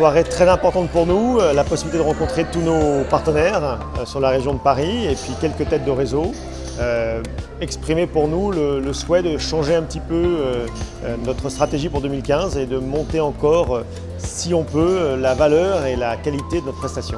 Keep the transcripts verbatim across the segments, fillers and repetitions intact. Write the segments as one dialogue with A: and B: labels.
A: Soirée très importante pour nous, la possibilité de rencontrer tous nos partenaires sur la région de Paris et puis quelques têtes de réseau. Euh, exprimer pour nous le, le souhait de changer un petit peu euh, notre stratégie pour deux mille quinze et de monter encore, euh, si on peut, la valeur et la qualité de notre prestation.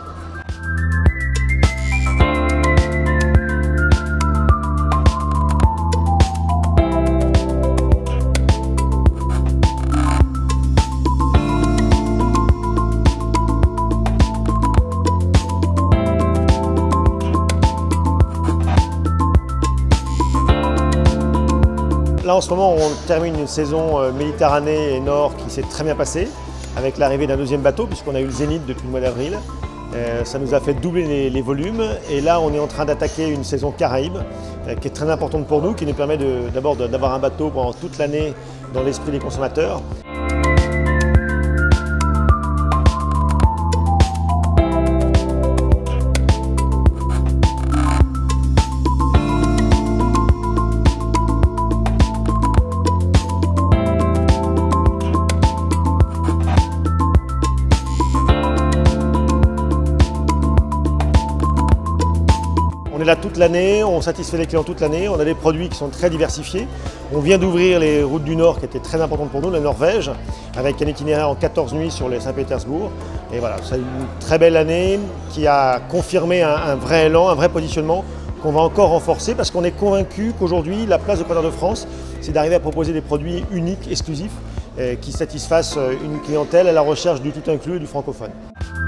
A: Là, en ce moment, on termine une saison Méditerranée et Nord qui s'est très bien passée, avec l'arrivée d'un deuxième bateau, puisqu'on a eu le Zénith depuis le mois d'avril. Euh, ça nous a fait doubler les, les volumes. Et là, on est en train d'attaquer une saison Caraïbes, euh, qui est très importante pour nous, qui nous permet d'abord d'avoir un bateau pendant toute l'année dans l'esprit des consommateurs. On est là toute l'année, on satisfait les clients toute l'année, on a des produits qui sont très diversifiés. On vient d'ouvrir les routes du Nord qui étaient très importantes pour nous, la Norvège, avec un itinéraire en quatorze nuits sur les Saint-Pétersbourg. Et voilà, c'est une très belle année qui a confirmé un, un vrai élan, un vrai positionnement qu'on va encore renforcer parce qu'on est convaincu qu'aujourd'hui, la place de Preneur de France, c'est d'arriver à proposer des produits uniques, exclusifs, qui satisfassent une clientèle à la recherche du tout inclus et du francophone.